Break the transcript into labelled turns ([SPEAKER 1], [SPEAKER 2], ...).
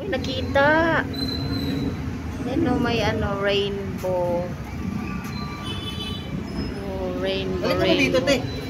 [SPEAKER 1] Uy, nakita. Yan o, may ano, rainbow. Oh, rainbow,
[SPEAKER 2] Balik mo dito,
[SPEAKER 1] rainbow.
[SPEAKER 2] te.